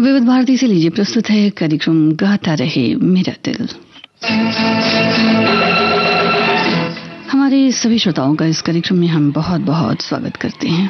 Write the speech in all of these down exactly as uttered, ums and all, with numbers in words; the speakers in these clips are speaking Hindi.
विविध भारती से लीजिए प्रस्तुत है कार्यक्रम गाता रहे मेरा दिल। हमारे सभी श्रोताओं का इस कार्यक्रम में हम बहुत बहुत स्वागत करते हैं।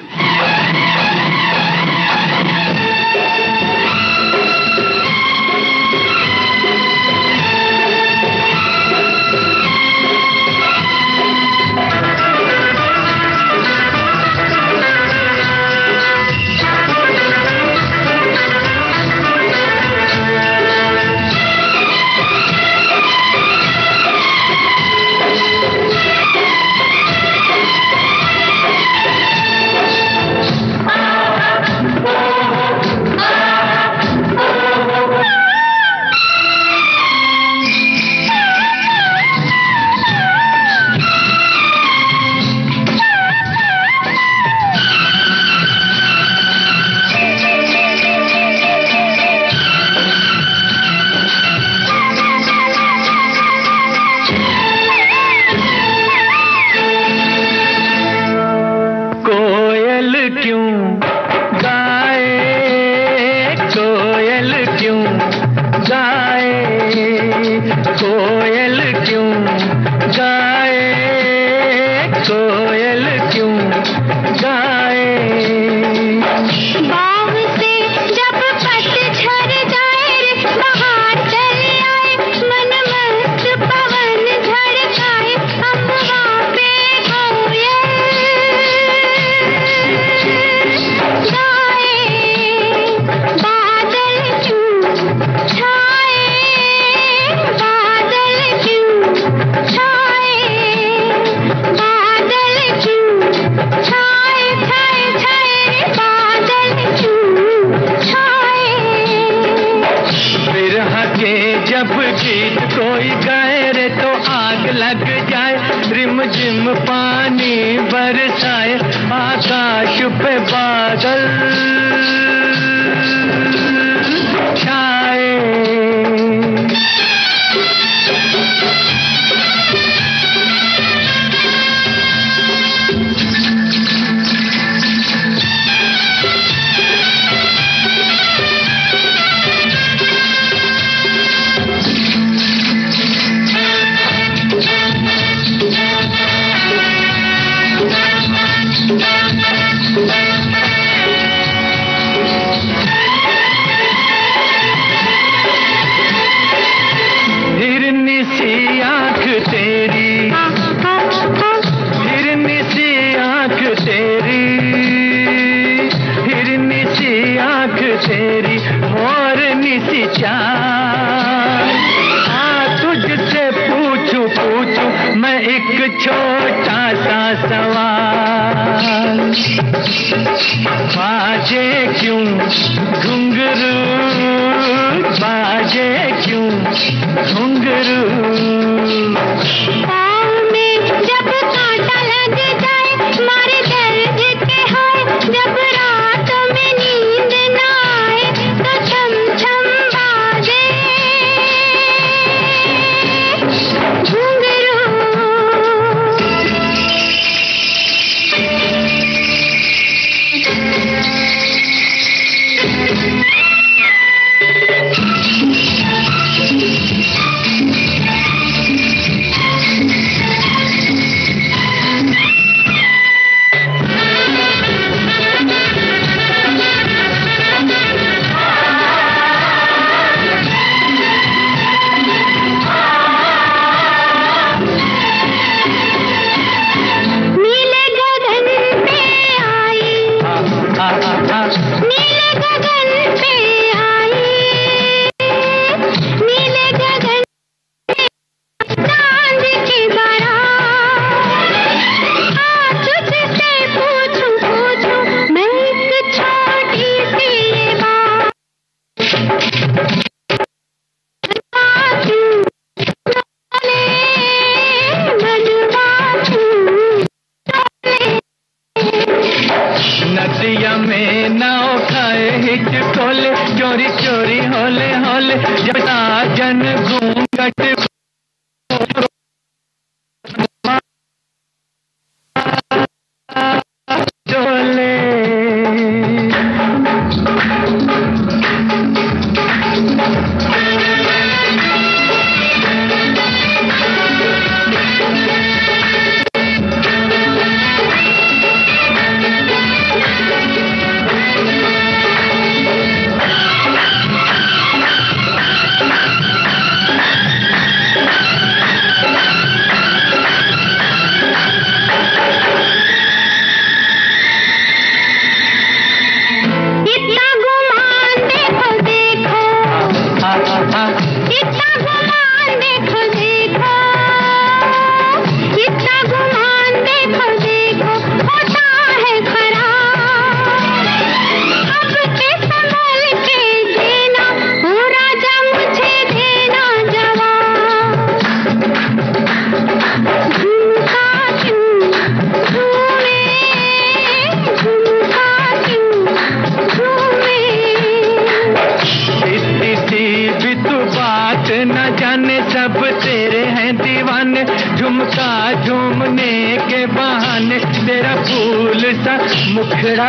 बहाने, झुमका झूमने के बहाने तेरा फूल सा मुखड़ा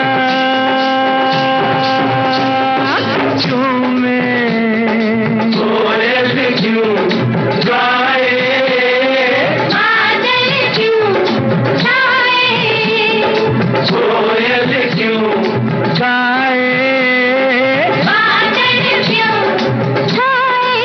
झूमे, कोयल क्यों गाए, बादल क्यों छाए, कोयल क्यों गाए, बादल क्यों छाए।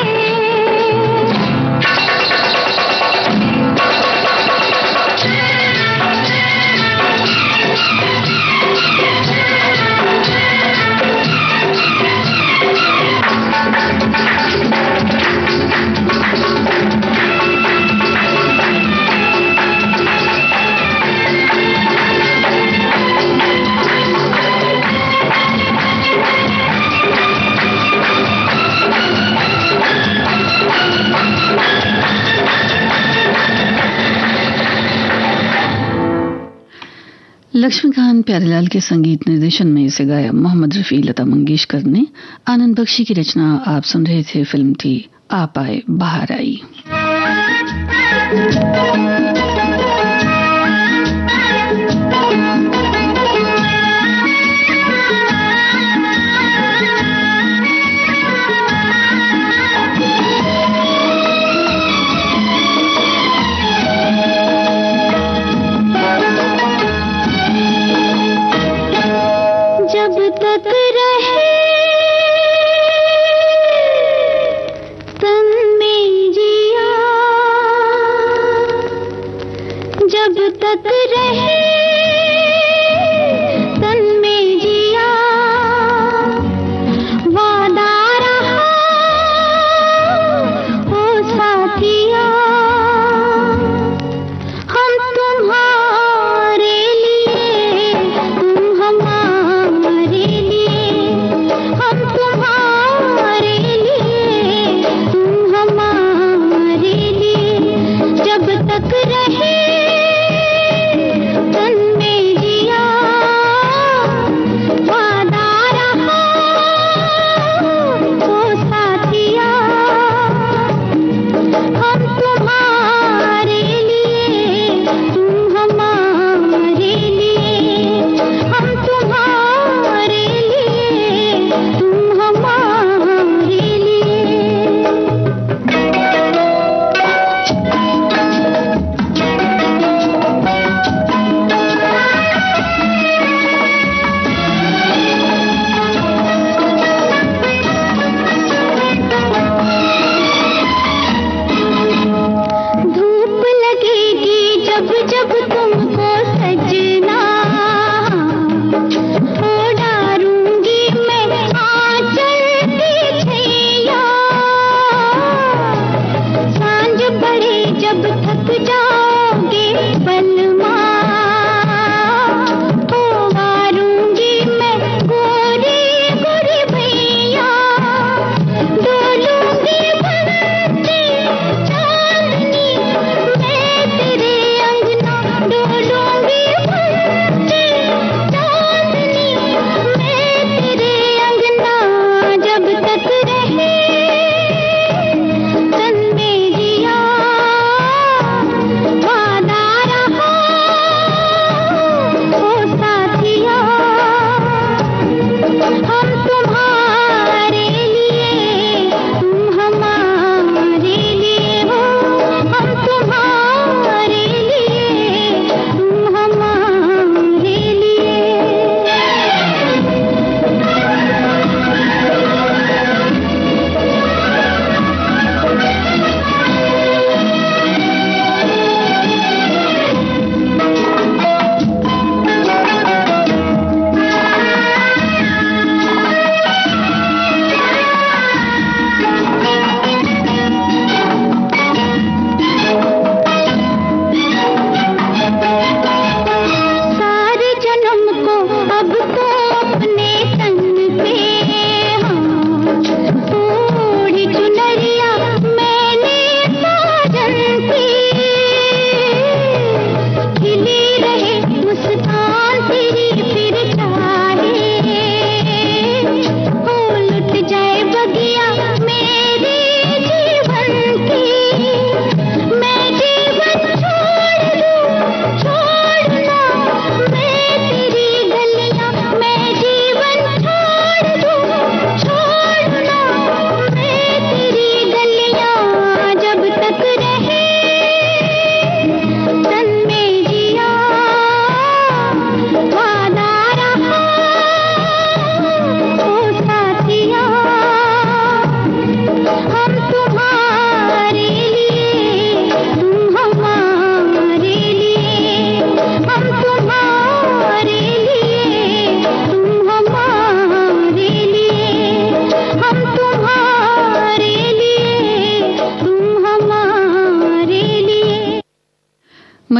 लक्ष्मीकांत प्यारेलाल के संगीत निर्देशन में इसे गाया मोहम्मद रफी, लता मंगेशकर ने। आनंद बख्शी की रचना आप सुन रहे थे। फिल्म थी आप आए बाहर आई।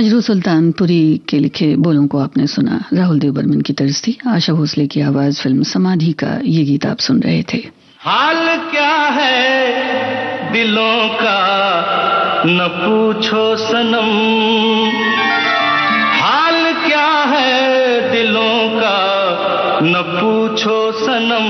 मजरू सुल्तानपुरी के लिखे बोलों को आपने सुना, राहुल देव बर्मन की तर्ज थी। आशा भोसले की आवाज, फिल्म समाधि का ये गीत आप सुन रहे थे। हाल क्या है दिलों का न पूछो सनम, हाल क्या है दिलों का न पूछो सनम,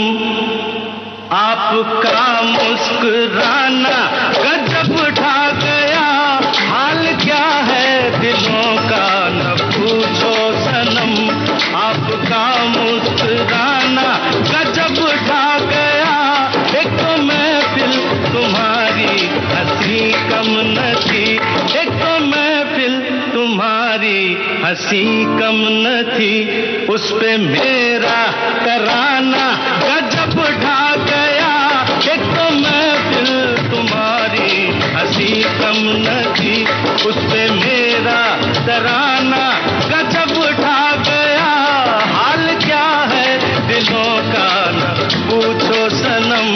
आपका मुस्कुराना गजब ढा गया, हाल क्या है दिलों का न पूछो सनम, आपका मुस्कुराना गजब ढा गया, एक तो महफिल तुम्हारी हंसी कम न थी, एक तो महफिल तुम्हारी हंसी कम न थी, उस पे मेरा तराना गजब ढा गया, एक तो महफिल तुम्हारी हंसी कम न थी, उस पे मेरा तराना गजब ढा गया, हाल क्या है दिलों का न पूछो सनम।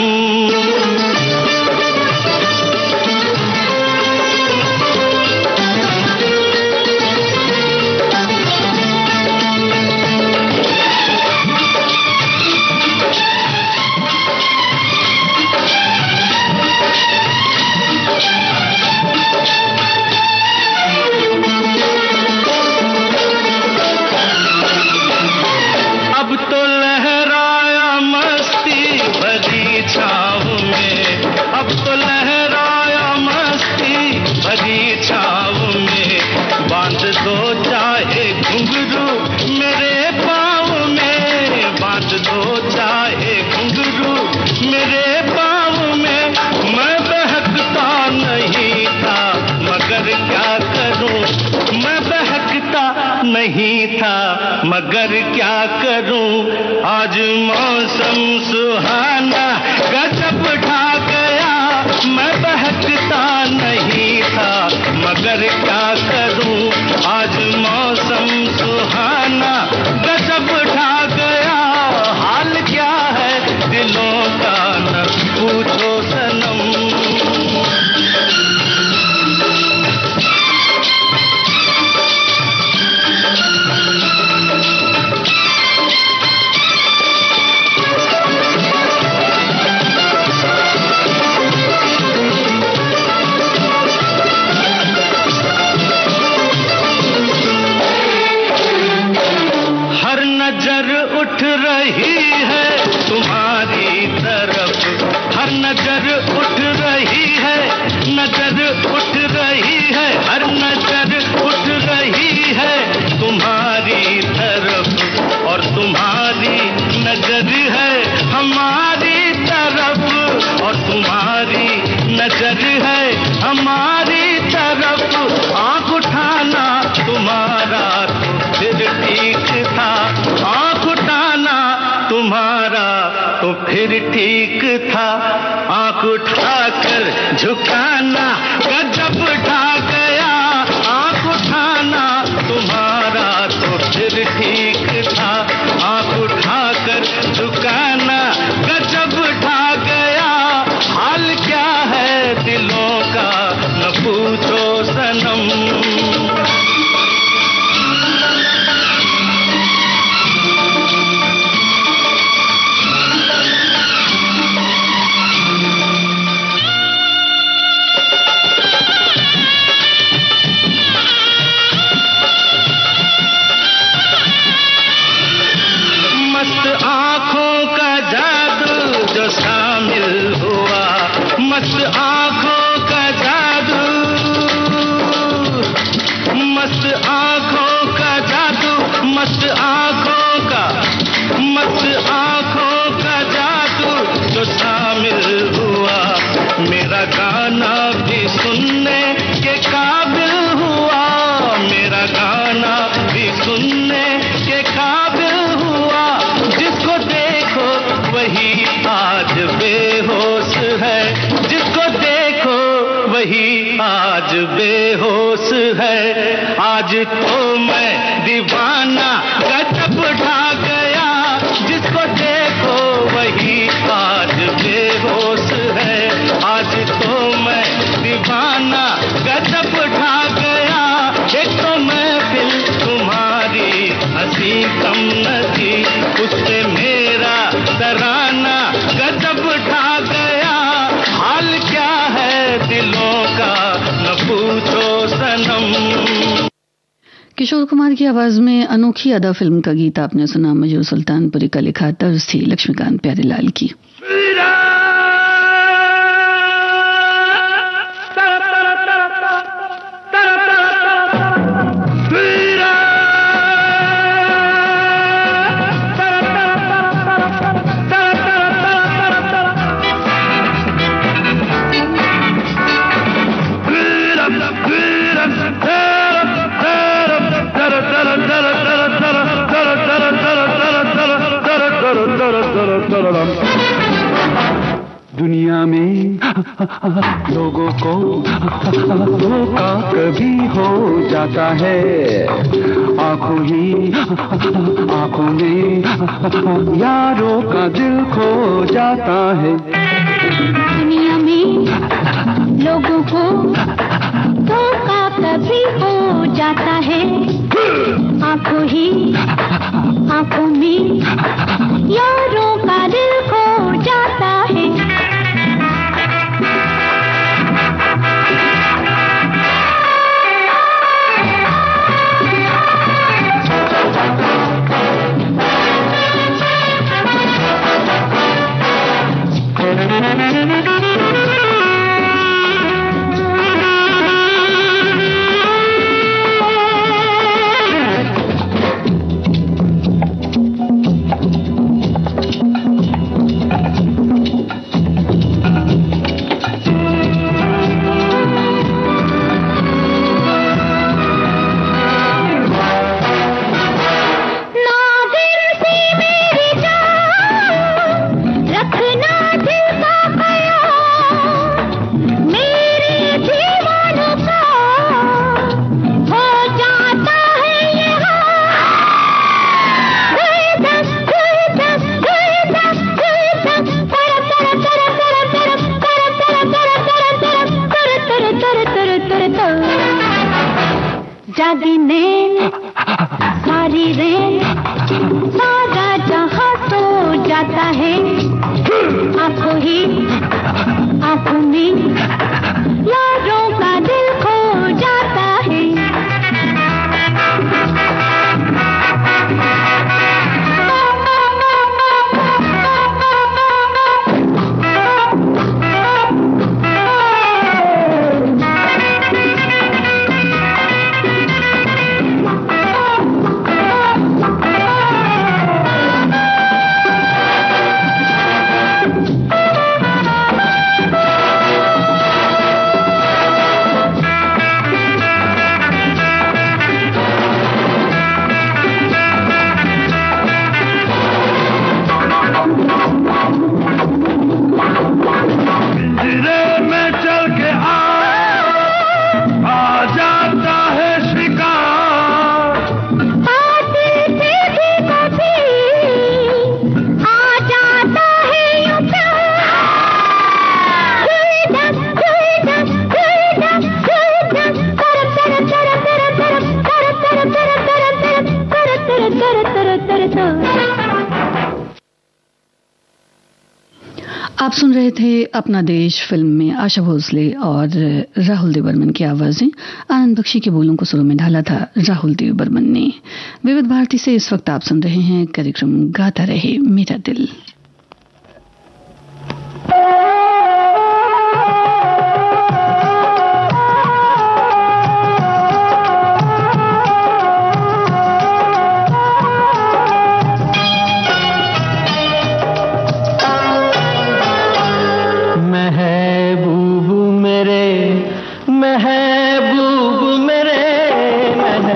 नहीं था मगर क्या करूं, आज मौसम सुहाना गजब ढा गया, मैं बहकता नहीं था मगर क्या करूं, आज मौसम सुहाना गजब ढा गया, हाल क्या है दिलों का न पूछो सनम। नजर उठ रही है तुम्हारी तरफ, हर नजर उठ रही है, नजर उठ रही है, हर नजर उठ रही है तुम्हारी तरफ, और तुम्हारी नजर है हमारी तरफ, और तुम्हारी नजर है हमारी तरफ, आँख उठाना तुम्हारा तो फिर ठीक था, आँख उठाना तुम्हारा तो फिर ठीक था, आँख उठाकर झुकाना गजब ढा गया, आँख उठाना तुम्हारा तो फिर ठीक था, आँख उठाकर झुकाना गजब ढा गया, हाल क्या है दिलों का न पूछो सनम। मस्त आँखों का जादू, मस्त आँखों का जादू, मस्त आँखों का, मस्त आँखों का जादू जो शामिल हुआ, मेरा गाना भी सुनने के काबिल हुआ, मेरा गाना भी सुनने के काबिल हुआ, जिसको देखो वही आज बेहोश है, जिसको देखो वही आज बेहोश है, आज तो मैं दीवाना गजब ढा गया, जिसको देखो वही आज बेहोश है, आज तो मैं दीवाना गजब ढा गया, एक किशोर कुमार की आवाज में अनोखी अदा फिल्म का गीत आपने सुना। मजरू सुल्तानपुरी का लिखा तर्ज थी लक्ष्मीकांत प्यारेलाल की। दुनिया में लोगों को धोखा कभी हो जाता है, आंखों ही आंखों में यारों का दिल खो जाता है। दुनिया में लोगों को धोखा कभी हो जाता है, आंखों ही आंखों में यारों का दिल खो जाता है। जागी नैन सारी रैन सारा जहां सो जाता है, आंखों ही आंखों में यारों का दिल खो जाता है। आप सुन रहे थे अपना देश फिल्म में आशा भोसले और राहुल देव बर्मन की आवाजें। आनंद बख्शी के बोलों को सुरों में ढाला था राहुल देव बर्मन ने। विविध भारती से इस वक्त आप सुन रहे हैं कार्यक्रम गाता रहे मेरा दिल।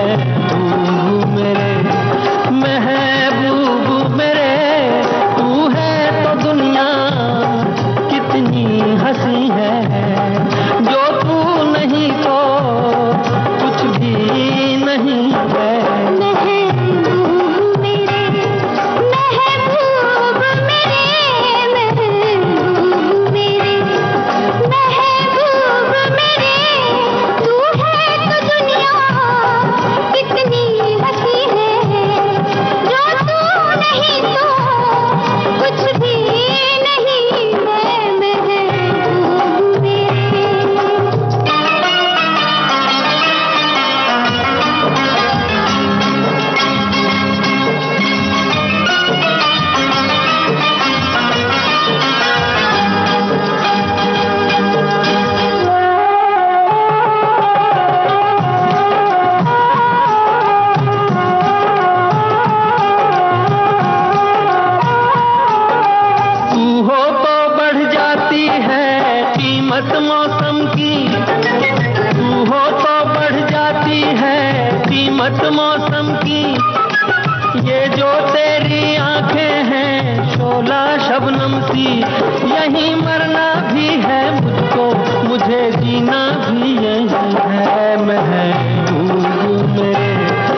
महबूब मेरे, महबूब मेरे, तू जाती है कीमत मौसम की, तू हो तो बढ़ जाती है कीमत मौसम की। ये जो तेरी आंखें हैं शोला शबनम सी, यहीं मरना भी है मुझको, मुझे जीना भी यही है। महबूब मेरे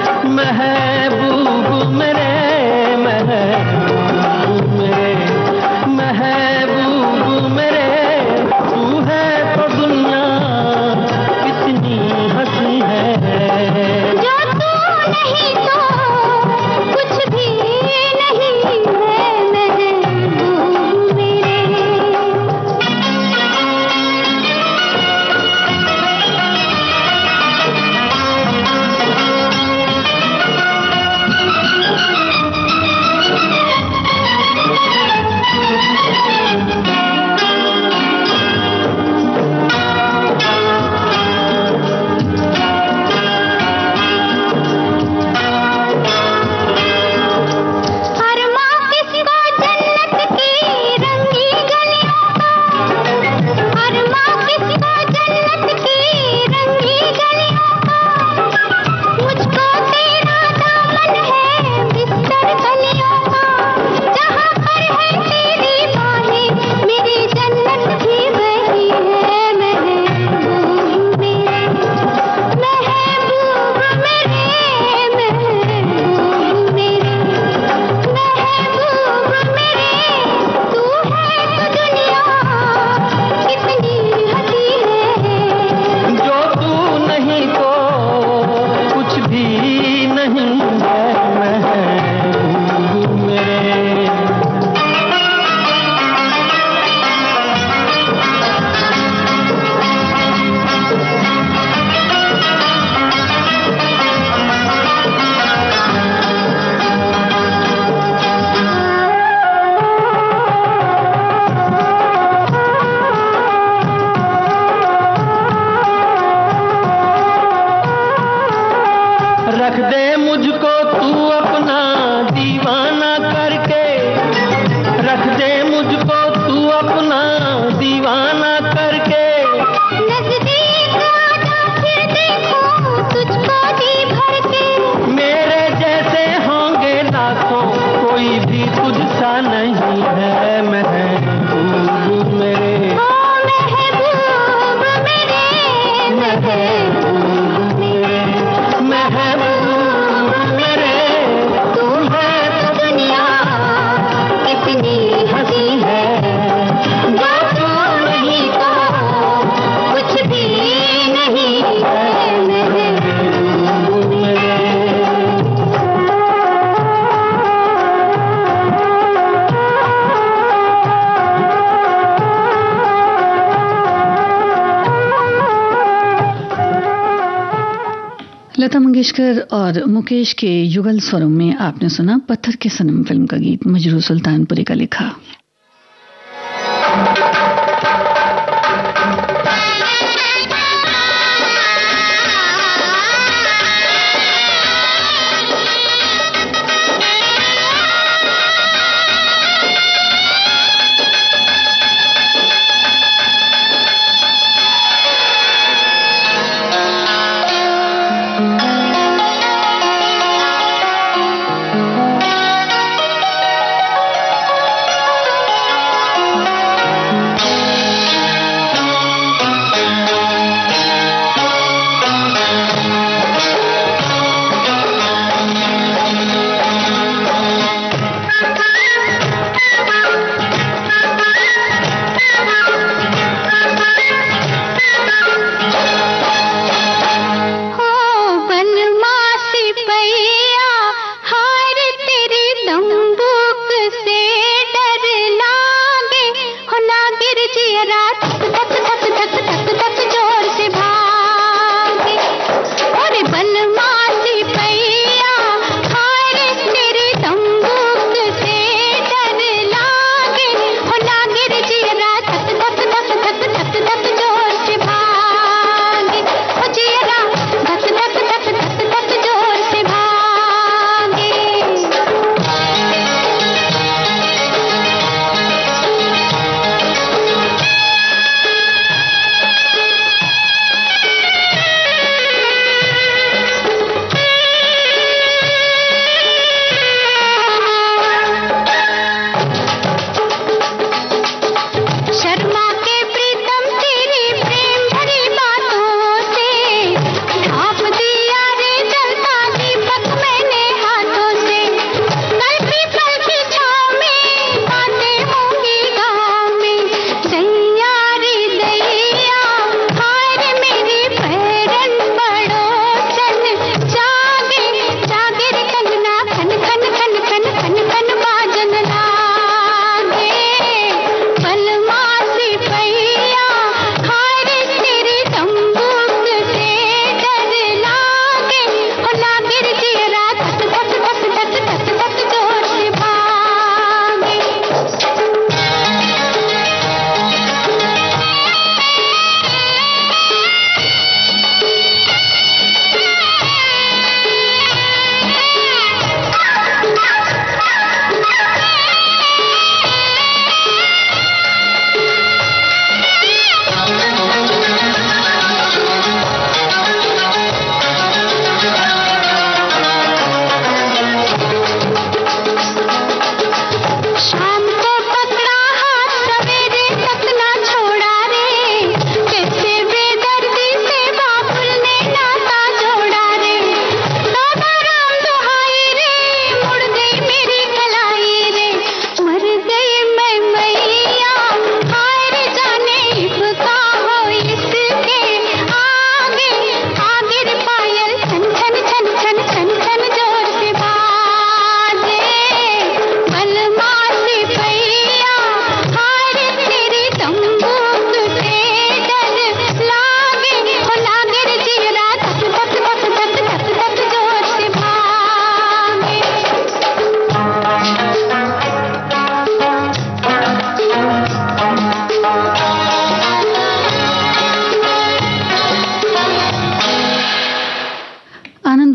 महबूब मेरे महबूब मेरे महबूब मेरे, तू है तो दुनिया कितनी हंसी है। जो तू नहीं तो कुछ भी नहीं है महबूब मेरे। रख दे मुझको तू अपना दीवाना करके, रख दे मुझको तू अपना दीवाना करके। नजदीक आजा फिर देखूं तुझको जी भर के, मेरे जैसे होंगे लाखों कोई भी तुझसा नहीं है। महबूब मेरे ओ महबूब मेरे महबूब मेरे महबूब मेरे, तू है तो दुनिया कितनी हंसी है। जो तू नहीं तो कुछ भी नहीं है महबूब मेरे। लता मंगेशकर और मुकेश के युगल स्वरों में आपने सुना पत्थर के सनम फिल्म का गीत मजरू सुल्तानपुरी का लिखा।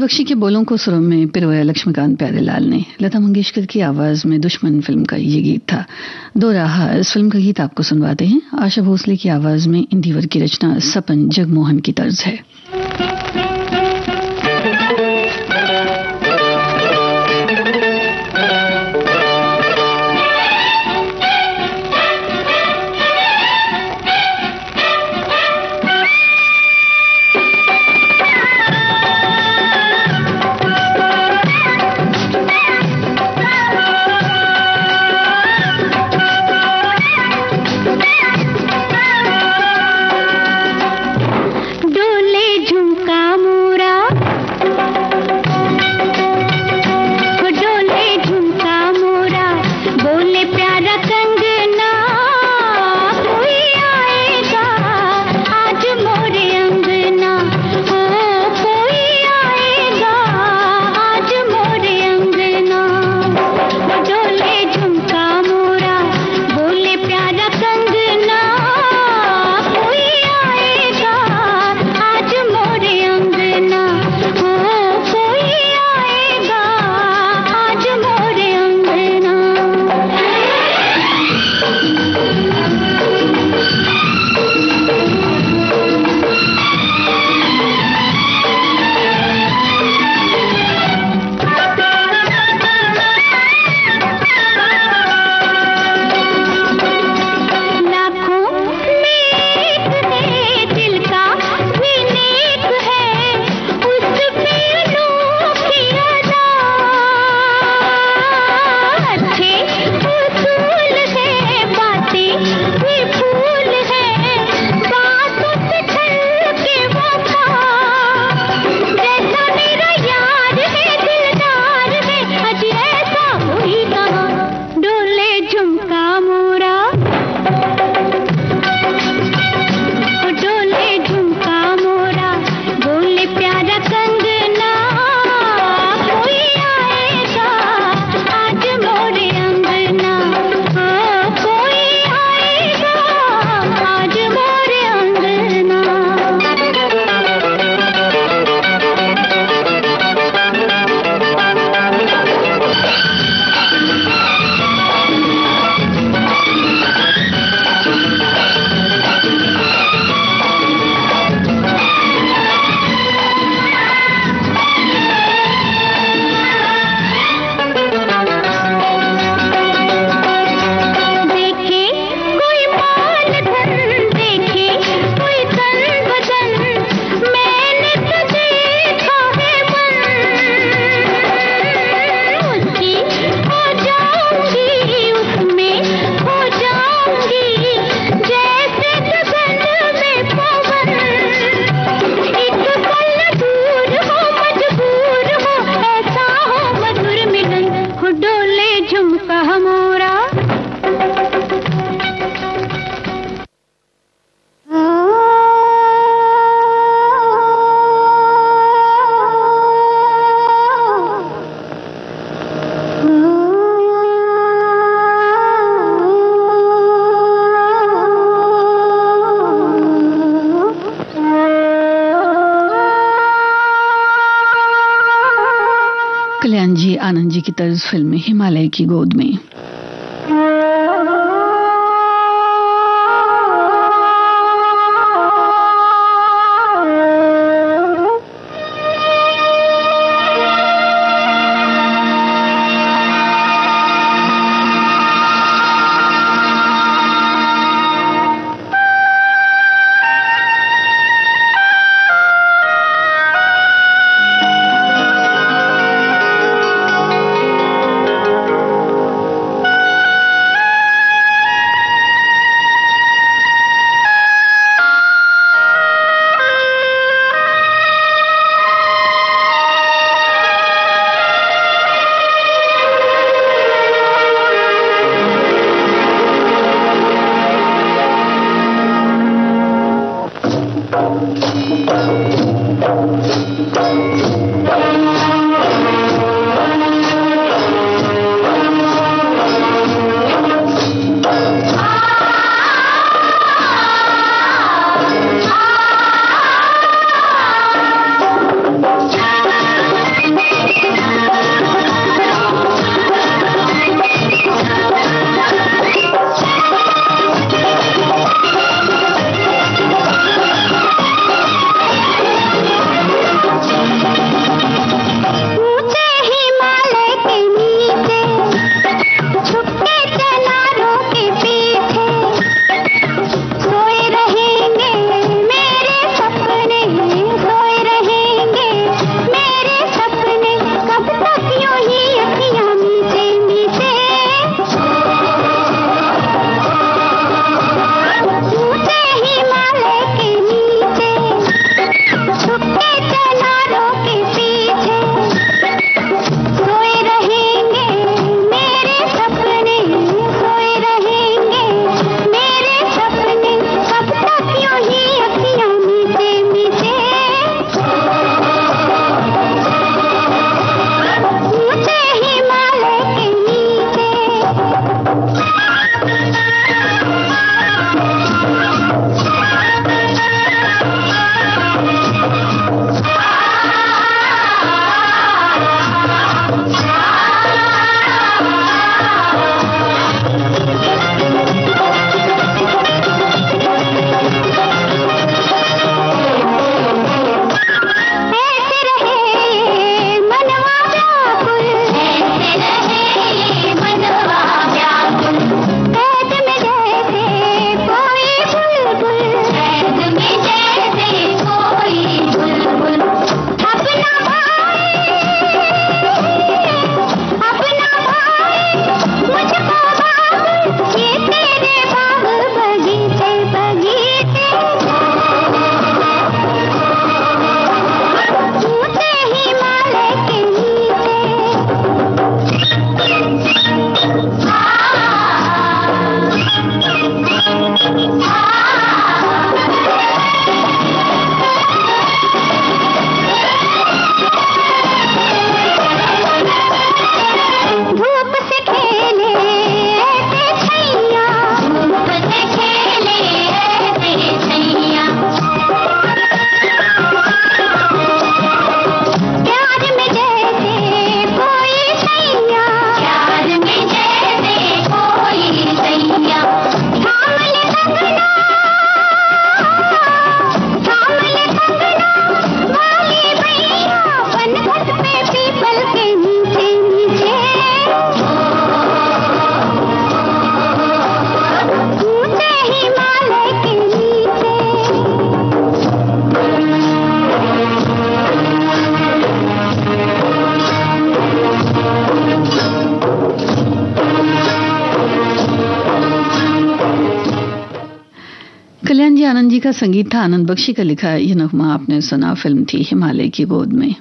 बख्शी के बोलों को सुरों में पिरोया लक्ष्मीकांत प्यारेलाल ने। लता मंगेशकर की आवाज में दुश्मन फिल्म का ये गीत था। दो राह इस फिल्म का गीत आपको सुनवाते हैं। आशा भोसले की आवाज में इंदिवर की रचना सपन जगमोहन की तर्ज है। कल्याण जी आनंद जी की तर्ज फिल्म हिमालय की गोद में। कल्याण जी आनंद जी का संगीत था, आनंद बख्शी का लिखा यह नगमा आपने सुना। फिल्म थी हिमालय की गोद में।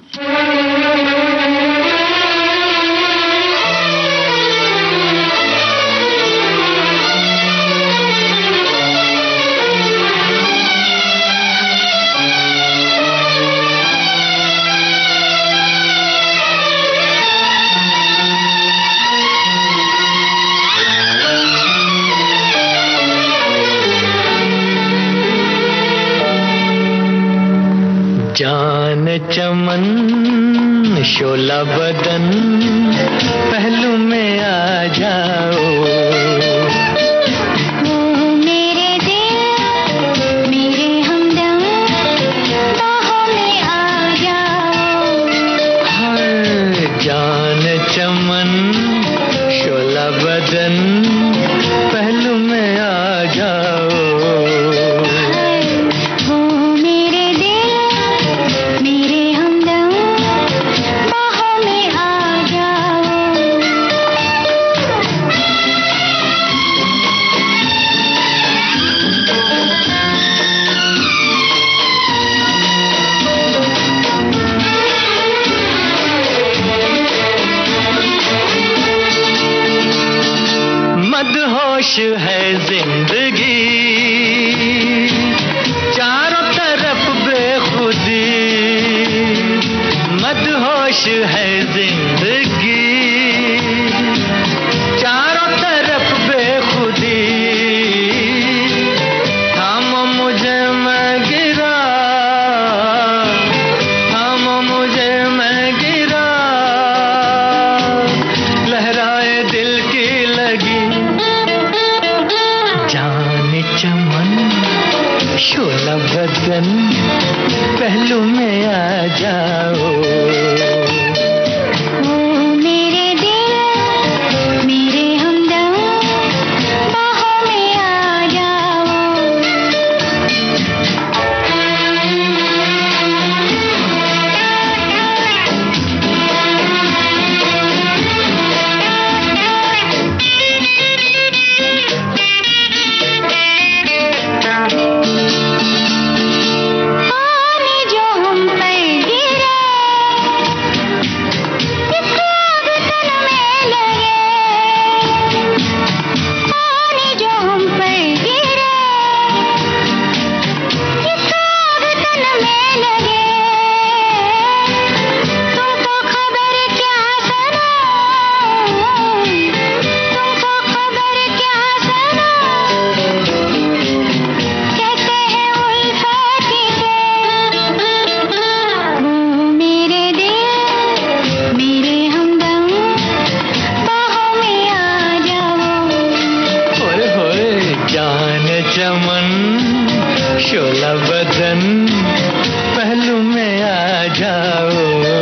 जान चमन शोला बदन पहलू में आ जाओ, मेरे दिल मेरे हमदम बाहों में आ जाओ। हर जान चमन शोला बदन पहलू में आ जाओ। मदहोश है जिंदगी चारों तरफ बेखुदी, मदहोश है जिंदगी चारों तरफ बेखुदी। थामो मुझे मैं गिरा, थामो मुझे मैं गिरा, लहराए दिल की लगी। जान चमन शोला बदन पहलू में आ जाओ, मेरे दिल मेरे हमदम बाहों में आ जाओ। चमन शोला बदन पहलू में आ जाओ।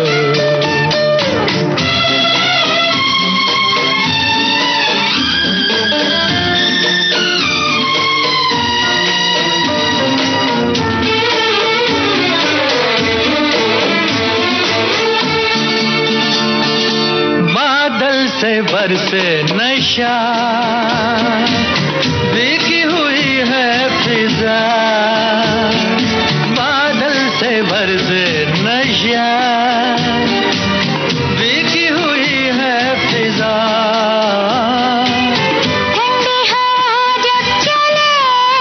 बादल से बरसे नशा, भीगी हुई है फिजा, बादल से बरसे नशा, भीगी हुई है फिजा। ठंडी हवा जब चले,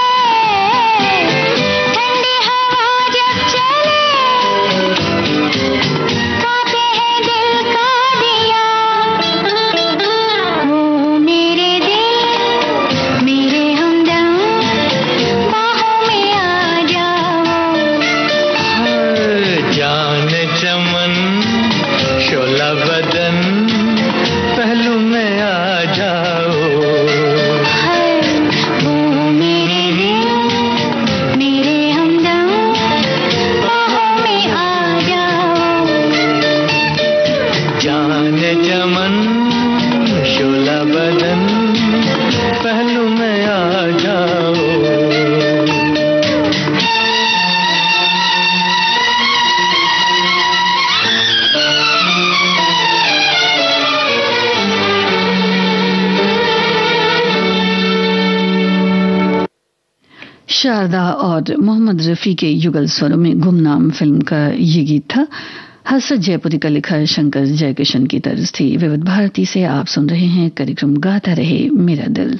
ठंडी हवा जब चले, गाते हैं दिल का दिया। ओ मेरे दिल शारदा और मोहम्मद रफ़ी के युगल स्वरों में गुमनाम फिल्म का ये गीत था। हसरत जयपुरी का लिखा शंकर जयकिशन की तर्ज थी। विविध भारती से आप सुन रहे हैं कार्यक्रम गाता रहे मेरा दिल।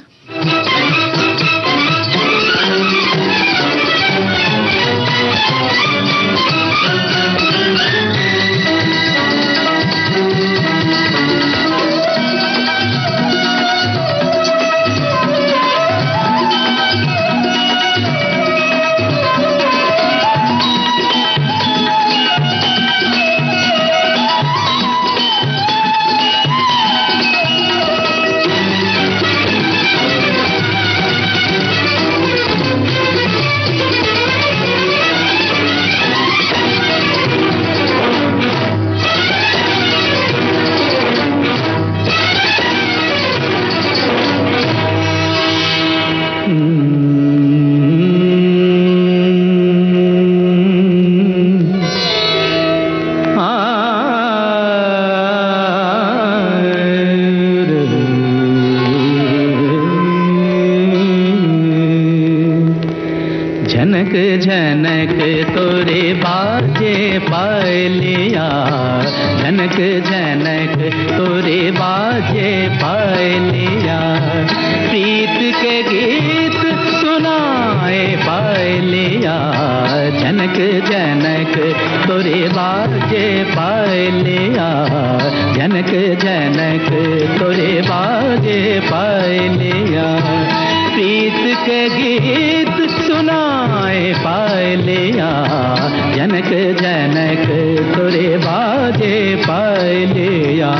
झनक तोरे बाजे पायलिया, झनक झनक तोरे बाजे पायलिया, प्रीत के गीत सुनाए पायलिया, झनक झनक तोरे बाजे पायलिया, झनक झनक तोरे बाजे पायलिया, प्रीत के गीत सुनाए पायलिया, जनक जनक तोरे बाजे पायलिया।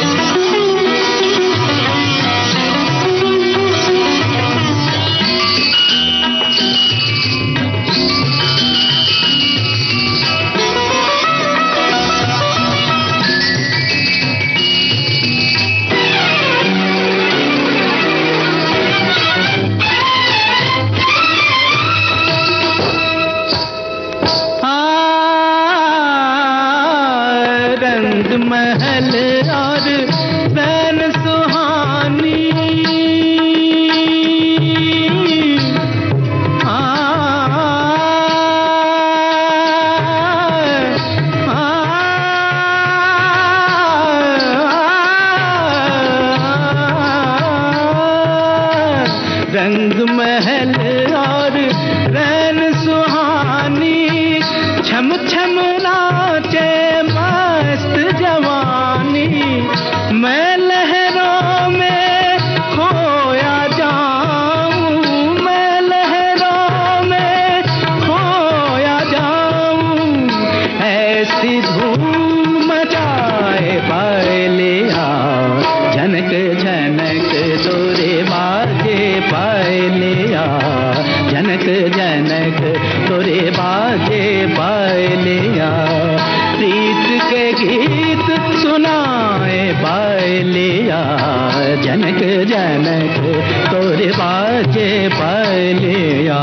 महल और बैन सुहानी, आ, आ, रंग महल और रैन सुहानी, छम छम नाचे जवानी, मैं लहरों में खोया जाऊं, मैं लहरों में खोया जाऊं, ऐसी धूम मचाए पायलिया, झनक झनक तोरे बाजे पायलिया, झनक झनक तोरे बाजे पायलिया, प्रीत के गीत सुनाए पायलिया, जनक जनक तोरे बाजे पायलिया।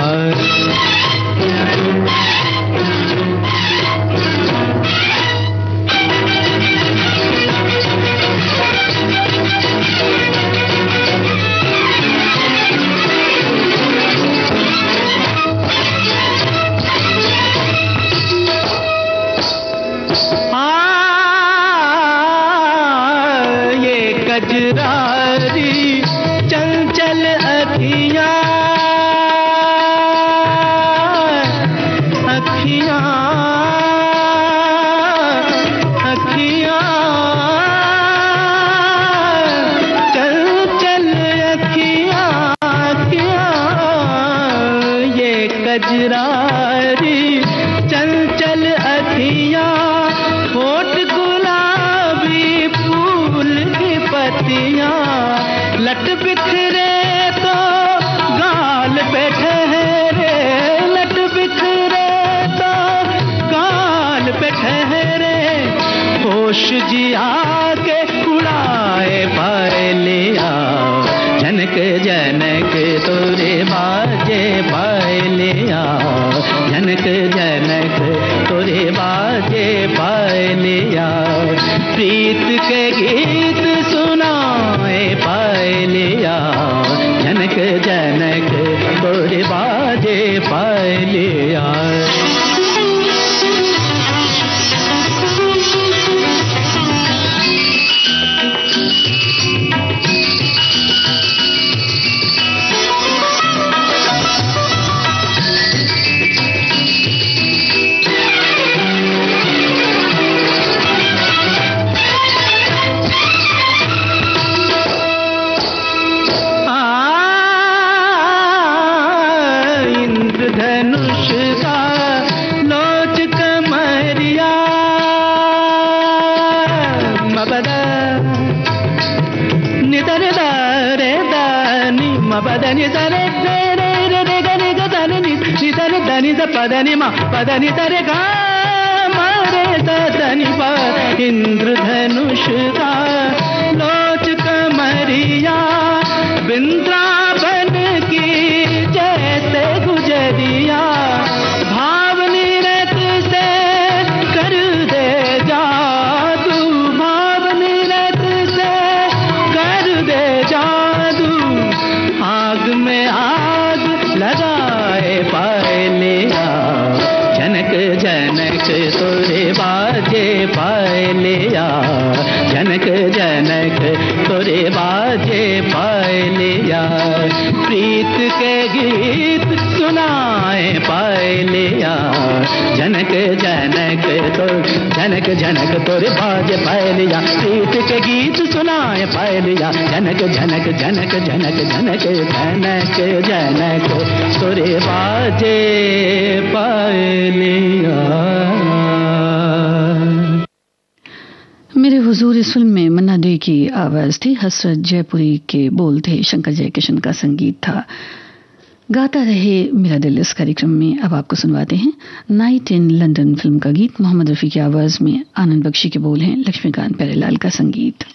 गजरारी चंचल अखियां, अखियां अखियां चंचल अखियां, अखियां ये गजरारी चंचल अखियां, होठ गुलाबी फूल की पत्तियां, लट बिखरे तो गाल पे ठहरे, लट बिखरे तो गाल पे ठहरे, होश जिया के उड़ाए पायलिया, झनक झनक तोरे बाजे पायलिया, झनक झनक तोरे बाजे पायलिया, प्रीत के गीत सुनाए पायलिया, झनक झनक तोरे बाजे पाए ले यार। पदनि मा पदनि तरे गा मारे तनि पा इंद्रधनुष का लोच कमरिया वृंदावन की जैसे गुजरिया भावनी रत से कर दे जादू भावनी रत से कर दे जादू आग में आग लगाए पाए ले जनक जनक तोरे बाजे पाए ले आ जनक जनक तोरे बाजे पाए ले आ प्रीत के गीत सुनाए पाए ले आ जनक जनक तो जनक जनक तोरे बाजे पाए ले आ प्रीत के गीत सुनाए पाए ले आ जनक जनक जनक जनक जनक जनक जनक तोरे बाजे पाए ले आ। मेरे हुजूर इस फिल्म में मन्ना डे की आवाज थी, हसरत जयपुरी के बोल थे, शंकर जयकिशन का संगीत था। गाता रहे मेरा दिल इस कार्यक्रम में अब आपको सुनवाते हैं नाइट इन लंदन फिल्म का गीत। मोहम्मद रफी की आवाज में आनंद बख्शी के बोल हैं, लक्ष्मीकांत प्यारेलाल का संगीत।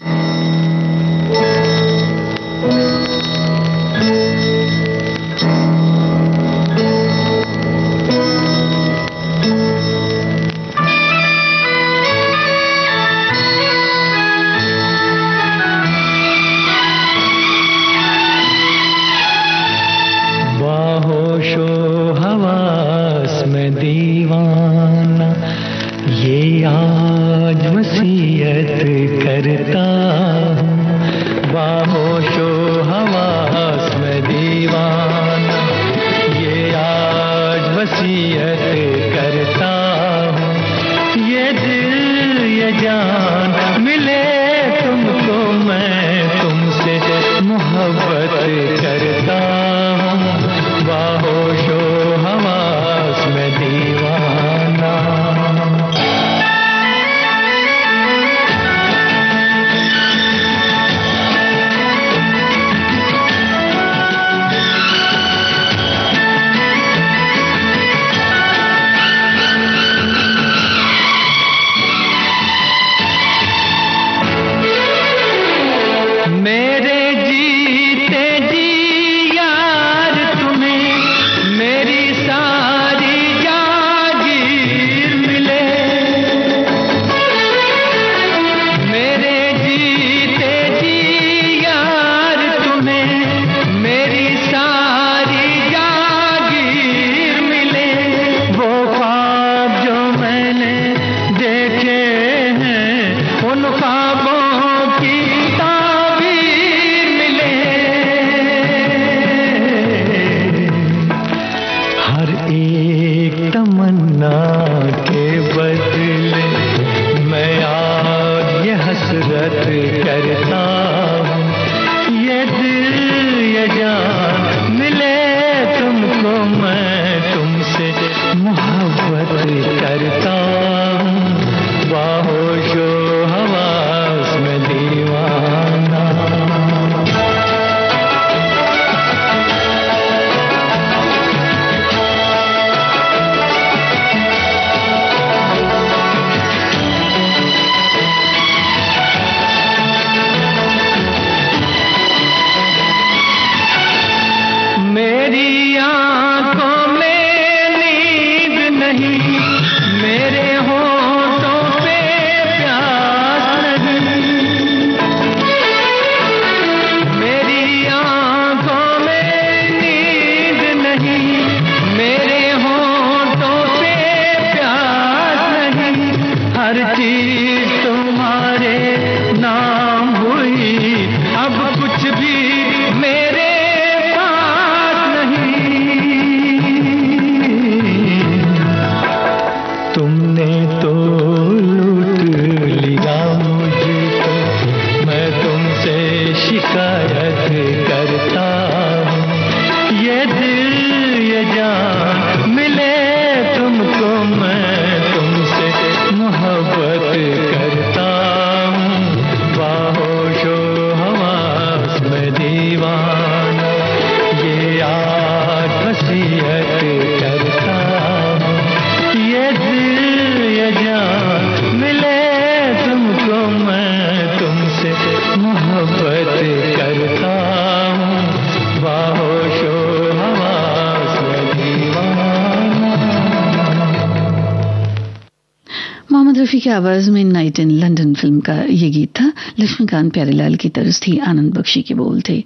मोहम्मद रफ़ी की आवाज़ में नाइट इन लंदन फिल्म का ये गीत था। लक्ष्मीकांत प्यारेलाल की तर्ज थी, आनंद बख्शी के बोल थे।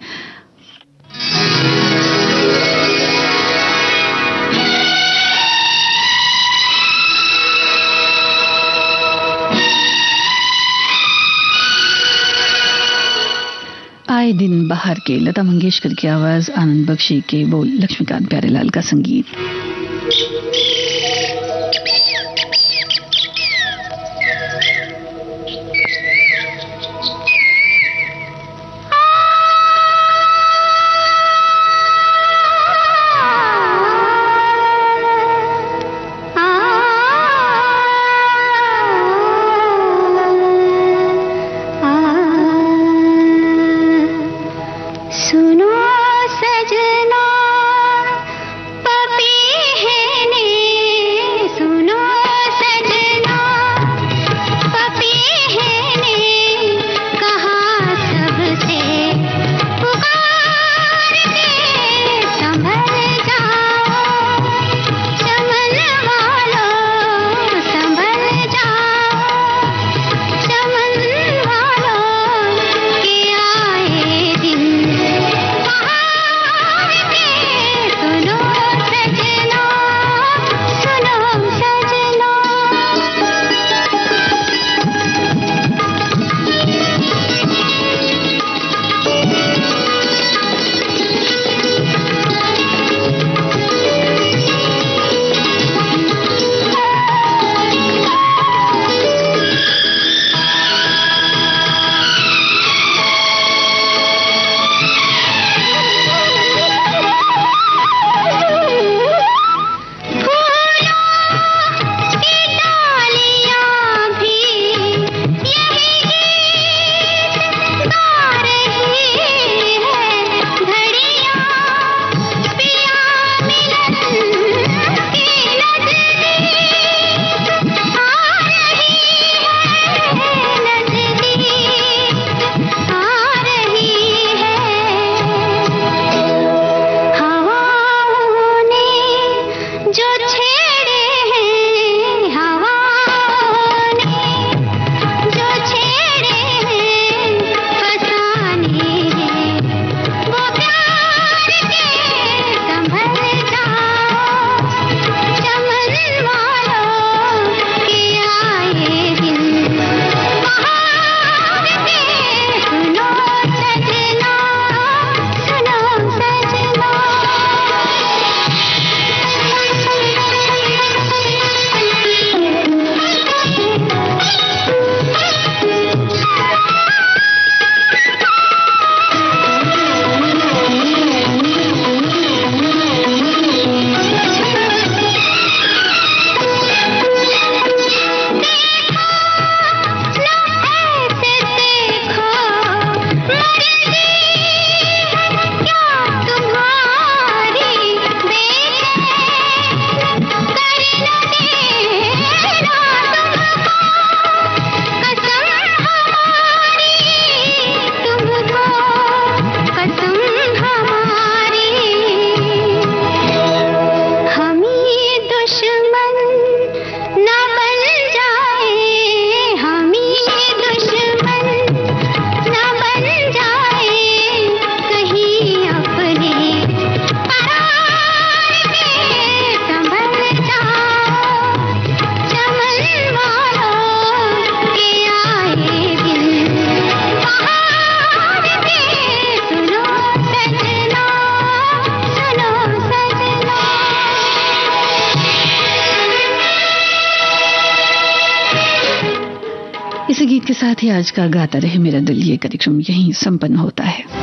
आए दिन बाहर के, लता मंगेशकर की आवाज़, आनंद बख्शी के बोल, लक्ष्मीकांत प्यारेलाल का संगीत। इसी गीत के साथ ही आज का गाता रहे मेरा दिल ये कार्यक्रम यहीं संपन्न होता है।